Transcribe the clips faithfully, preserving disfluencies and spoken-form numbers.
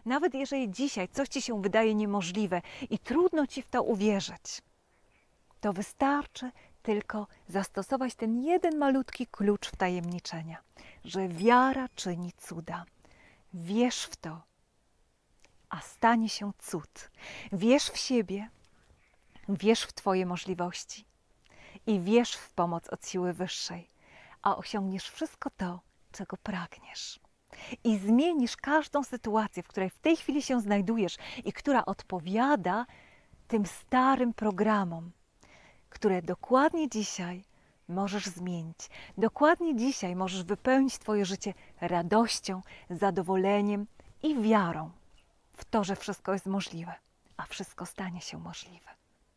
Nawet jeżeli dzisiaj coś Ci się wydaje niemożliwe i trudno Ci w to uwierzyć, to wystarczy tylko zastosować ten jeden malutki klucz wtajemniczenia, że wiara czyni cuda. Wierz w to, a stanie się cud. Wierz w siebie, wierz w Twoje możliwości i wierz w pomoc od siły wyższej, a osiągniesz wszystko to, czego pragniesz. I zmienisz każdą sytuację, w której w tej chwili się znajdujesz i która odpowiada tym starym programom, które dokładnie dzisiaj możesz zmienić. Dokładnie dzisiaj możesz wypełnić Twoje życie radością, zadowoleniem i wiarą w to, że wszystko jest możliwe, a wszystko stanie się możliwe.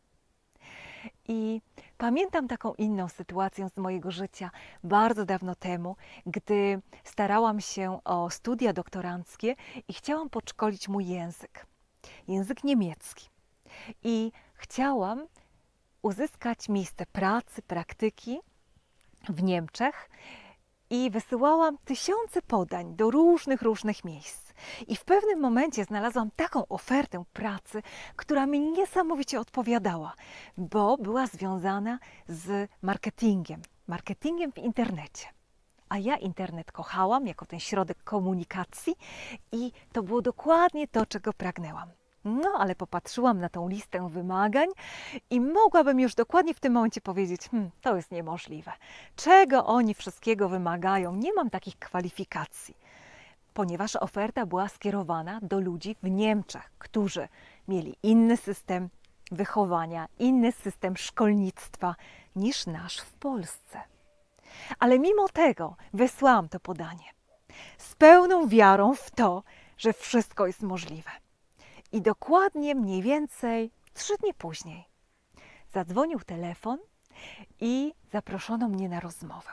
I pamiętam taką inną sytuację z mojego życia bardzo dawno temu, gdy starałam się o studia doktoranckie i chciałam podszkolić mój język, język niemiecki. I chciałam uzyskać miejsce pracy, praktyki w Niemczech i wysyłałam tysiące podań do różnych, różnych miejsc. I w pewnym momencie znalazłam taką ofertę pracy, która mi niesamowicie odpowiadała, bo była związana z marketingiem, marketingiem w internecie. A ja internet kochałam jako ten środek komunikacji i to było dokładnie to, czego pragnęłam. No, ale popatrzyłam na tą listę wymagań i mogłabym już dokładnie w tym momencie powiedzieć, hm, to jest niemożliwe. Czego oni wszystkiego wymagają? Nie mam takich kwalifikacji. Ponieważ oferta była skierowana do ludzi w Niemczech, którzy mieli inny system wychowania, inny system szkolnictwa niż nasz w Polsce. Ale mimo tego wysłałam to podanie z pełną wiarą w to, że wszystko jest możliwe. I dokładnie mniej więcej trzy dni później zadzwonił telefon i zaproszono mnie na rozmowę.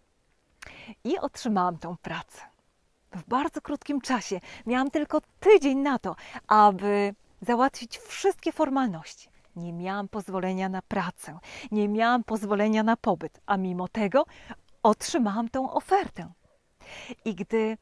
I otrzymałam tą pracę. W bardzo krótkim czasie. Miałam tylko tydzień na to, aby załatwić wszystkie formalności. Nie miałam pozwolenia na pracę, nie miałam pozwolenia na pobyt, a mimo tego otrzymałam tą ofertę. I gdy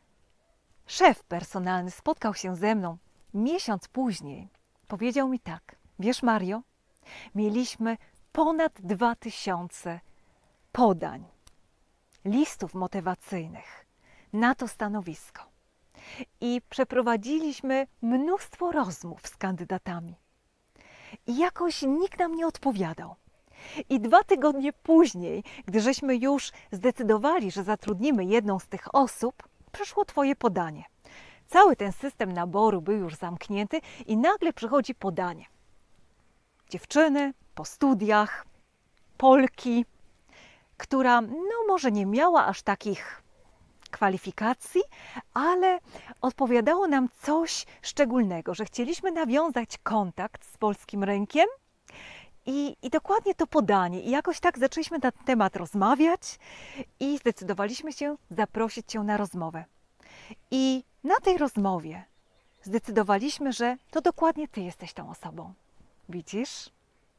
szef personalny spotkał się ze mną miesiąc później, powiedział mi tak: wiesz, Mario, mieliśmy ponad dwa tysiące podań, listów motywacyjnych na to stanowisko. I przeprowadziliśmy mnóstwo rozmów z kandydatami. I jakoś nikt nam nie odpowiadał. I dwa tygodnie później, gdy żeśmy już zdecydowali, że zatrudnimy jedną z tych osób, przyszło Twoje podanie. Cały ten system naboru był już zamknięty i nagle przychodzi podanie. Dziewczyny po studiach, Polki, która no może nie miała aż takich kwalifikacji, ale odpowiadało nam coś szczególnego, że chcieliśmy nawiązać kontakt z polskim rynkiem i, i dokładnie to podanie. I jakoś tak zaczęliśmy na ten temat rozmawiać i zdecydowaliśmy się zaprosić Cię na rozmowę. I na tej rozmowie zdecydowaliśmy, że to dokładnie Ty jesteś tą osobą. Widzisz?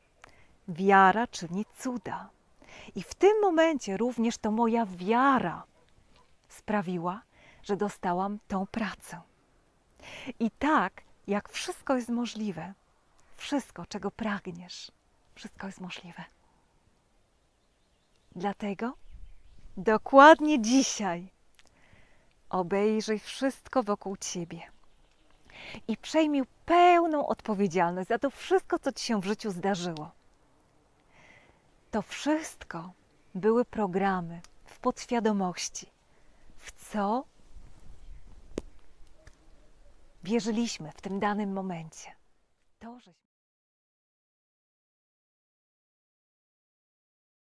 Wiara czyni cuda. I w tym momencie również to moja wiara sprawiła, że dostałam tą pracę. I tak, jak wszystko jest możliwe, wszystko, czego pragniesz, wszystko jest możliwe. Dlatego dokładnie dzisiaj obejrzyj wszystko wokół Ciebie i przejmij pełną odpowiedzialność za to wszystko, co Ci się w życiu zdarzyło. To wszystko były programy w podświadomości, w co wierzyliśmy w tym danym momencie. To, żeśmy